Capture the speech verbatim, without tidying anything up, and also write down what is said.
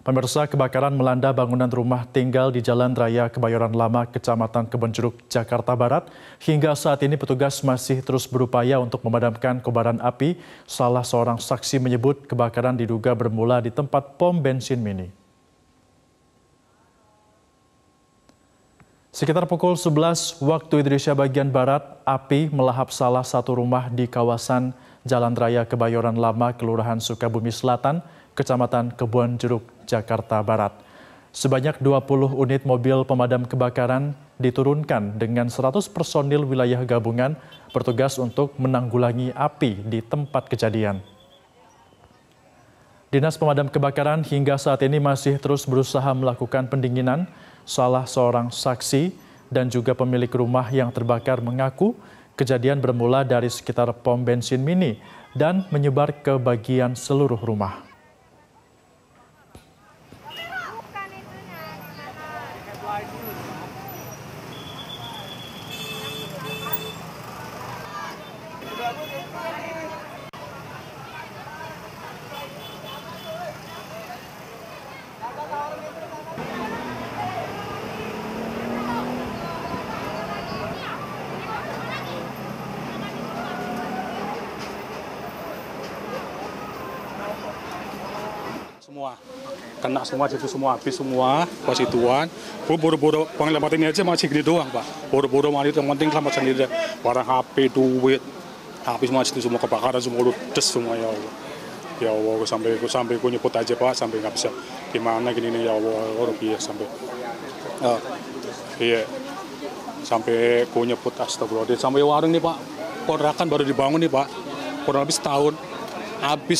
Pemirsa, kebakaran melanda bangunan rumah tinggal di Jalan Raya Kebayoran Lama, Kecamatan Kebonjeruk, Jakarta Barat. Hingga saat ini petugas masih terus berupaya untuk memadamkan kobaran api. Salah seorang saksi menyebut kebakaran diduga bermula di tempat pom bensin mini. Sekitar pukul sebelas waktu Indonesia bagian Barat, api melahap salah satu rumah di kawasan Jalan Raya Kebayoran Lama, Kelurahan Sukabumi Selatan, Kecamatan Kebonjeruk, Jakarta Barat. Sebanyak dua puluh unit mobil pemadam kebakaran diturunkan dengan seratus personil wilayah gabungan bertugas untuk menanggulangi api di tempat kejadian. Dinas Pemadam Kebakaran hingga saat ini masih terus berusaha melakukan pendinginan. Salah seorang saksi dan juga pemilik rumah yang terbakar mengaku kejadian bermula dari sekitar pom bensin mini dan menyebar ke bagian seluruh rumah. Semua kena semua, itu semua habis semua pas ituan. Boro-boro penglihatan ini aja masih gini doang, Pak. Boro-boro mandi yang penting selamat sendiri. Barang H P, duit, habis masih itu semua kebakaran, semua ludes semua, ya Allah. Ya Allah, sampai sampai aku nyebut aja, Pak, sampai nggak bisa gimana gini nih, ya Allah, orang biasa sampai uh, iya sampai aku nyebut astagfirullahaladzim, sampai warung nih, Pak, kontrakan baru dibangun nih, Pak, kurang lebih setahun habis